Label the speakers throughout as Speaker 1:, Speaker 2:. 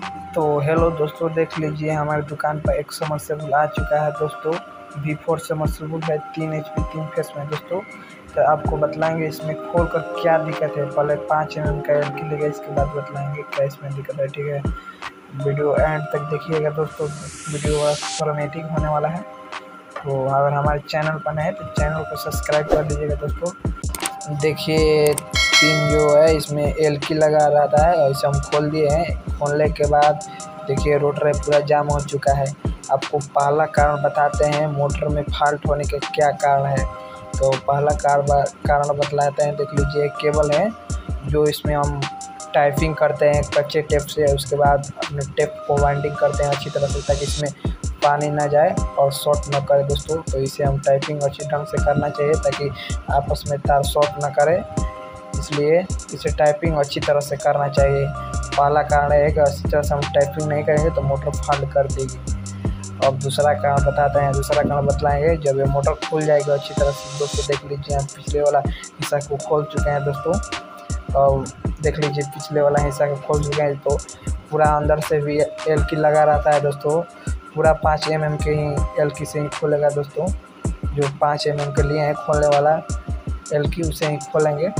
Speaker 1: तो हेलो दोस्तों, देख लीजिए हमारी दुकान पर एक समरसेबल आ चुका है दोस्तों। V4 समरसेबल है, 3 HP 3 फेस में दोस्तों। तो आपको बतलाएंगे इसमें खोल कर क्या दिक्कत है। पहले 5 mm का एल लेगा, इसके बाद बतलाएंगे क्या इसमें दिक्कत है। ठीक है, वीडियो एंड तक देखिएगा दोस्तों, वीडियो इंफॉर्मेटिव होने वाला है। तो अगर हमारे चैनल पर नए हैं तो चैनल को सब्सक्राइब कर लीजिएगा दोस्तों। देखिए पिन जो है इसमें एल की लगा रहता है और इसे हम खोल दिए हैं। खोलने के बाद देखिए रोटर पूरा जाम हो चुका है। आपको पहला कारण बताते हैं मोटर में फॉल्ट होने के क्या कारण है। तो पहला कारण बतलाते हैं। देख लीजिए एक केबल है जो इसमें हम टाइपिंग करते हैं कच्चे टेप से, उसके बाद अपने टेप को वाइंडिंग करते हैं अच्छी तरह से ताकि इसमें पानी ना जाए और शॉर्ट ना करे दोस्तों। तो इसे हम टाइपिंग अच्छी ढंग से करना चाहिए ताकि आपस में तार शॉर्ट ना करे, इसलिए इसे टाइपिंग अच्छी तरह से करना चाहिए। पहला कारण है कि अच्छी तरह से हम टाइपिंग नहीं करेंगे तो मोटर फॉल्ट कर देगी। अब दूसरा कारण बताते हैं। दूसरा कारण बतलाएंगे जब ये मोटर खुल जाएगी अच्छी तरह से दोस्तों। देख लीजिए हम पिछले वाला हिस्सा को खोल चुके हैं दोस्तों, और देख लीजिए पिछले वाला हिस्सा को खोल चुके हैं। तो पूरा अंदर से भी एल की लगा रहता है दोस्तों। पूरा 5 mm के ही एल की से ही खोलेगा दोस्तों। जो 5 mm के लिए है खोलने वाला एल की, उसे ही खोलेंगे।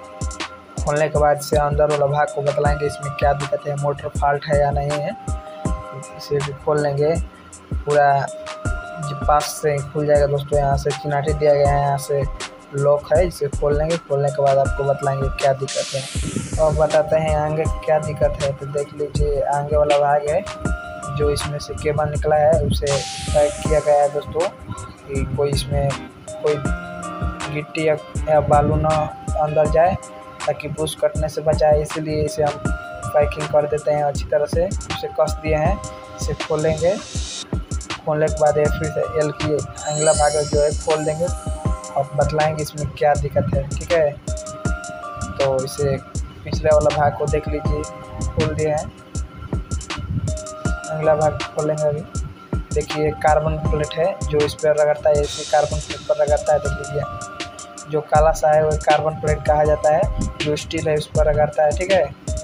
Speaker 1: खोलने के बाद से अंदर वाला भाग को बतलाएंगे इसमें क्या दिक्कत है, मोटर फॉल्ट है या नहीं है। इसे भी खोल लेंगे, पूरा पास से खुल जाएगा दोस्तों। यहाँ से चिनाटी दिया गया है, यहाँ से लॉक है, इसे खोल लेंगे। खोलने के बाद आपको बतलाएंगे क्या दिक्कत है। और बताते हैं आगे क्या दिक्कत है। तो देख लीजिए आगे वाला भाग है जो इसमें से केबल निकला है, उसे पैक किया गया है दोस्तों कि कोई इसमें कोई गिट्टी या बालू ना अंदर जाए ताकि बूस्ट कटने से बचाए, इसलिए इसे हम पैकिंग कर देते हैं अच्छी तरह से। उसे कस दिए हैं, इसे खोलेंगे। खोलने के बाद फिर से एल की अगला भाग जो है खोल देंगे और बतलाएंगे इसमें क्या दिक्कत है। ठीक है, तो इसे पिछले वाला भाग को देख लीजिए खोल दिए हैं। अगला भाग खोलेंगे अभी। देखिए कार्बन प्लेट है जो इस पर रगड़ता है, इसी कार्बन प्लेट पर रगड़ता है। देख लीजिए जो काला सा है वो कार्बन प्लेट कहा जाता है, जो स्टील है उस पर रगड़ता है। ठीक है,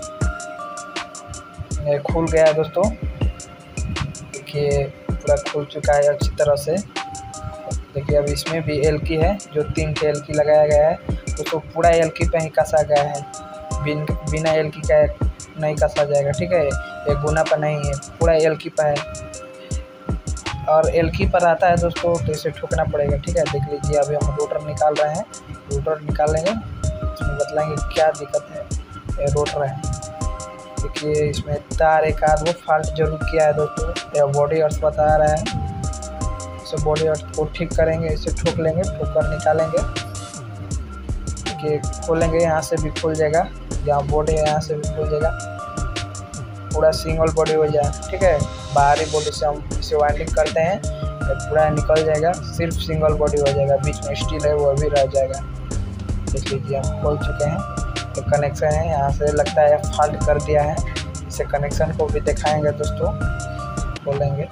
Speaker 1: ये खुल गया है दोस्तों। देखिए पूरा खुल चुका है अच्छी तरह से। देखिए अब इसमें भी एल की है, जो 3 के एल की लगाया गया है, तो पूरा एल की पे ही कसा गया है, बिना एल की का नहीं कसा जाएगा। ठीक है, एक गुना पर नहीं है, पूरा एल की पर है। और एल की पर आता है दोस्तों तो इसे ठोकना पड़ेगा। ठीक है, देख लीजिए अभी हम रोटर निकाल रहे हैं। रोटर निकालेंगे, इसमें बतलाएंगे क्या दिक्कत है। ये रोटर है, देखिए इसमें तार एक आध वो फॉल्ट जरूर किया है दोस्तों। यह बॉडी अर्थ बता रहा है, इसे बॉडी अर्थ को ठीक करेंगे। इसे ठोक लेंगे, ठोक कर निकालेंगे। देखिए खोलेंगे, यहाँ से भी खुल जाएगा, जहाँ बॉडी है यहाँ से भी खुल जाएगा, पूरा सिंगल बॉडी हो जाए। ठीक है, बाहरी बॉडी से हम इसे वाइंडिंग करते हैं तो पूरा निकल जाएगा, सिर्फ सिंगल बॉडी हो जाएगा। बीच में स्टील है वो भी रह जाएगा। देख लीजिए हम खोल चुके हैं, तो कनेक्शन है, यहाँ से लगता है फॉल्ट कर दिया है। इसे कनेक्शन को भी दिखाएंगे दोस्तों, खोलेंगे।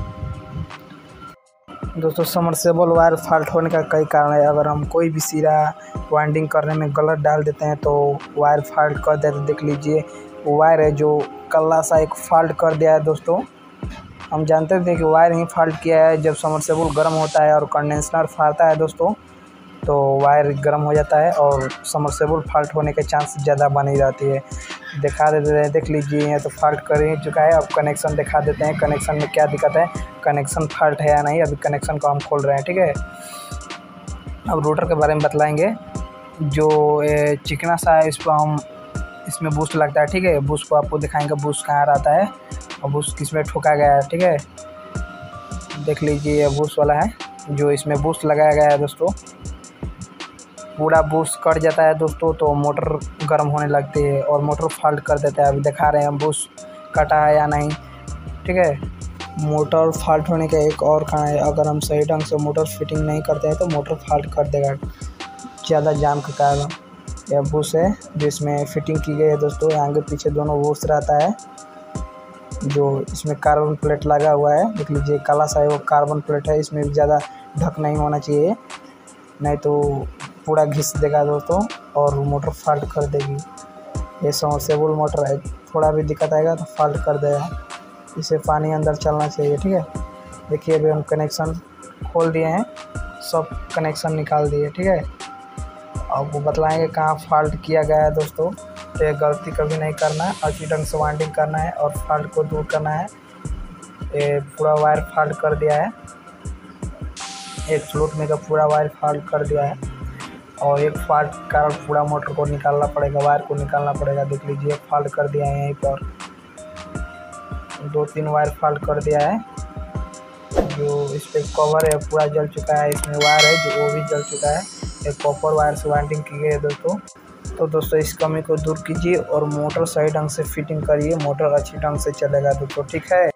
Speaker 1: दोस्तों समरसेबल वायर फॉल्ट होने का कई कारण है। अगर हम कोई भी सिरा वाइंडिंग करने में गलत डाल देते हैं तो वायर फॉल्ट कर देते हैं। देख लीजिए वायर है जो कल्ला सा एक फॉल्ट कर दिया है दोस्तों। हम जानते थे कि वायर ही फॉल्ट किया है। जब समरसेबल गर्म होता है और कंडेंसर फाड़ता है दोस्तों, तो वायर गर्म हो जाता है और समरसेबल फॉल्ट होने के चांस ज़्यादा बनी रहती है। दिखा देते हैं, देख लीजिए यहाँ तो फॉल्ट कर ही चुका है। अब कनेक्शन दिखा देते हैं, कनेक्शन में क्या दिक्कत है, कनेक्शन फॉल्ट है या नहीं। अभी कनेक्शन को हम खोल रहे हैं। ठीक है, अब रोटर के बारे में बतलाएंगे। जो चिकना सा है, इस पर हम इसमें बूस्ट लगता है। ठीक है, बूस्ट को आपको दिखाएंगे बूस्ट कहाँ रहता है और बूस्ट किस में ठोका गया है। ठीक है, देख लीजिए ये बूस्ट वाला है जो इसमें बूस्ट लगाया गया है दोस्तों। पूरा बूस्ट कट जाता है दोस्तों तो मोटर गर्म होने लगती है और मोटर फॉल्ट कर देता है। अभी दिखा रहे हैं हम बूस्ट कटा है या नहीं। ठीक है, मोटर फॉल्ट होने का एक और कारण है, अगर हम सही ढंग से मोटर फिटिंग नहीं करते हैं तो मोटर फॉल्ट कर देगा ज़्यादा जाम के कारण। यह बुश है जिसमें फिटिंग की गई है दोस्तों। आगे पीछे दोनों बुश रहता है, जो इसमें कार्बन प्लेट लगा हुआ है। देख लीजिए काला सा है वो कार्बन प्लेट है, इसमें भी ज़्यादा ढक नहीं होना चाहिए, नहीं तो पूरा घिस देगा दोस्तों और मोटर फॉल्ट कर देगी। ये सबमर्सिबल मोटर है, थोड़ा भी दिक्कत आएगा तो फॉल्ट कर देगा, इसे पानी अंदर चलना चाहिए। ठीक है, देखिए अभी हम कनेक्शन खोल दिए हैं, सब कनेक्शन निकाल दिए। ठीक है, अब वो बतलाएंगे कहाँ फॉल्ट किया गया है दोस्तों। तो ये गलती कभी नहीं करना है, अच्छी ढंग से वाइंडिंग करना है और फॉल्ट को दूर करना है। ये पूरा वायर फॉल्ट कर दिया है, एक फ्लूट में का पूरा वायर फॉल्ट कर दिया है और एक फॉल्ट के कारण पूरा मोटर को निकालना पड़ेगा, वायर को निकालना पड़ेगा। देख लीजिए फॉल्ट कर दिया है, यहीं पर 2-3 वायर फॉल्ट कर दिया है। जो इस पर कवर है पूरा जल चुका है, इसमें वायर है जो वो भी जल चुका है। एक कॉपर वायर से वाइंडिंग की गई है दोस्तों। तो दोस्तों इस कमी को दूर कीजिए और मोटर सही ढंग से फिटिंग करिए, मोटर अच्छी ढंग से चलेगा दोस्तों। ठीक है।